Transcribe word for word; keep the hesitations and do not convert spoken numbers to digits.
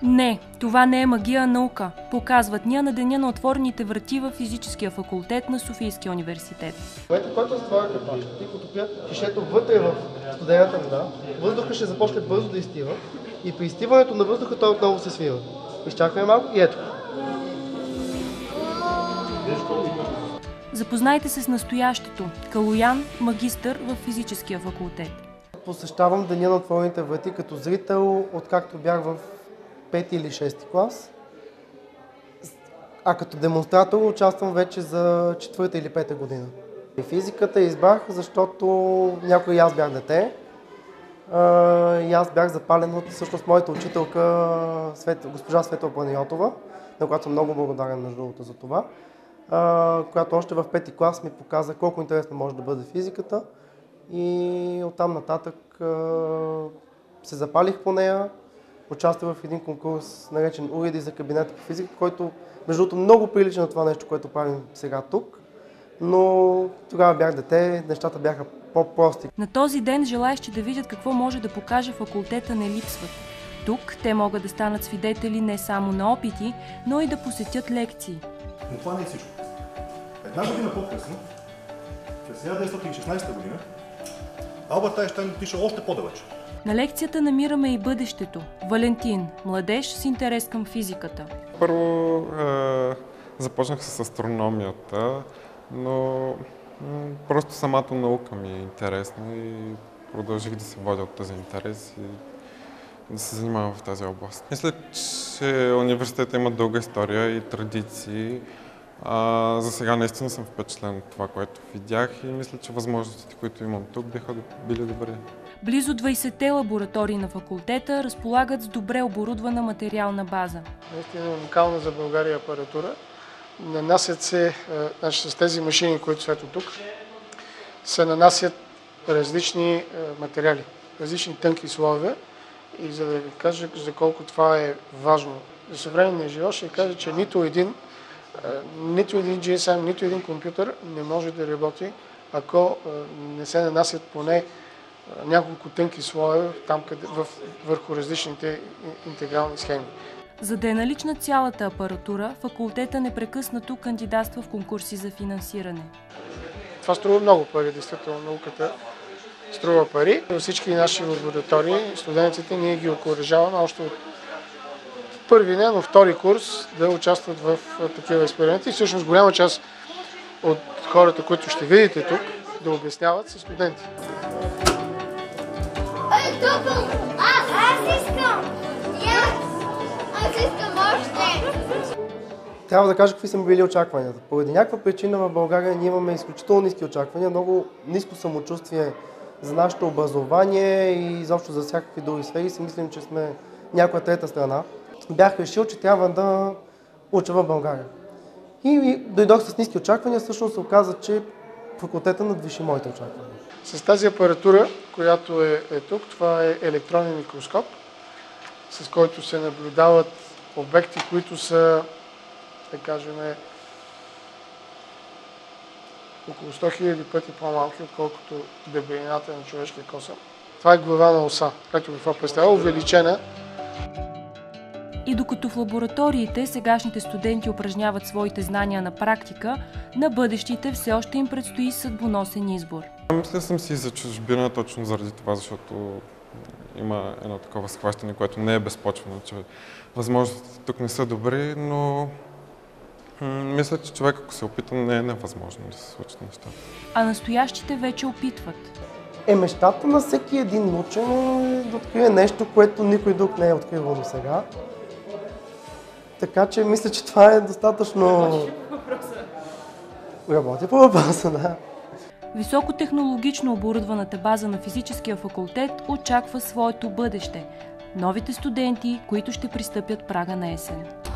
Не, това не е магия, а наука, показват ни на деня на отворените врати в физическия факултет на Софийския университет. Когато затворя капачката и потопят кишето вътре в студената вода, въздуха ще започне бързо да изтива и при изтиването на въздуха той отново се свива. Изчакваме малко и ето. Запознайте се с настоящето. Калоян, магистър в физическия факултет. Посещавам деня на отворените врати като зрител, откакто бях в пети или шести клас. А като демонстратор участвам вече за четвърта или пета година. И физиката избрах, защото някой и аз бях дете. И аз бях запален от всъщност моята учителка, госпожа Светла Панайотова, на която съм много благодарен между другото за това, която още в пети клас ми показа колко интересно може да бъде физиката. И оттам нататък се запалих по нея. Участвах в един конкурс, наречен Уреди за кабинета по физика, който между другото много прилича на това нещо, което правим сега тук. Но тогава бях дете, нещата бяха по-прости. На този ден желаещи да видят какво може да покаже факултета не липсват. Тук те могат да станат свидетели не само на опити, но и да посетят лекции. Но това не е всичко. Една година по-късно, през хиляда деветстотин и шестнадесета година, Алберт Айнщайн отишъл още по-далеч. На лекцията намираме и бъдещето. Валентин, младеж с интерес към физиката. Първо е, започнах с астрономията, но м, просто самата наука ми е интересна и продължих да се водя от този интерес и да се занимавам в тази област. Мисля, че университетът има дълга история и традиции. А, за сега наистина съм впечатлен от това, което видях и мисля, че възможностите, които имам тук, биха били добри. Близо двайсетте лаборатории на факултета разполагат с добре оборудвана материална база. Наистина уникална за България апаратура. Нанасят се, значи, с тези машини, които са ето тук, се нанасят различни материали, различни тънки слоеве. И за да ви кажа за колко това е важно за съвременния живот, ще кажа, че нито един Нито един джи ес ем, нито един компютър не може да работи, ако не се нанасят поне няколко тънки слоя там, къде, в, върху различните интегрални схеми. За да е налична цялата апаратура, факултета непрекъснато кандидатства в конкурси за финансиране. Това струва много пари, действително науката струва пари. Във всички наши лаборатории студентите ние ги окуражаваме още от първи не, но втори курс да участват в такива експерименти. И всъщност голяма част от хората, които ще видите тук, да обясняват, са студенти. Аз, аз искам! Аз искам още! Трябва да кажа какви са били очакванията. Поради някаква причина в България ние имаме изключително ниски очаквания, много ниско самочувствие за нашето образование и изобщо за всякакви други сфери. Си мислим, че сме някоя трета страна. Бях решил, че трябва да уча в България. И дойдох с ниски очаквания, всъщност се оказа, че факултета надвиши моите очаквания. С тази апаратура, която е, е тук, това е електронен микроскоп, с който се наблюдават обекти, които са, да кажем, около сто хиляди пъти по-малки, отколкото дебелината на човешкия косъм. Това е глава на оса, както какво представя, увеличена. И докато в лабораториите сегашните студенти упражняват своите знания на практика, на бъдещите все още им предстои съдбоносен избор. Мисля съм си за чужбина точно заради това, защото има едно такова схващане, което не е безпочвено, че възможностите тук не са добри, но мисля, че човек, ако се опита, не е невъзможно да се случат нещата. А настоящите вече опитват. Е, мечтата на всеки един учен е да открие нещо, което никой друг не е откривал до сега. Така че мисля, че това е достатъчно... Работи по въпроса. Работи по въпроса, да. Високотехнологично оборудваната база на физическия факултет очаква своето бъдеще. Новите студенти, които ще пристъпят прага на есен.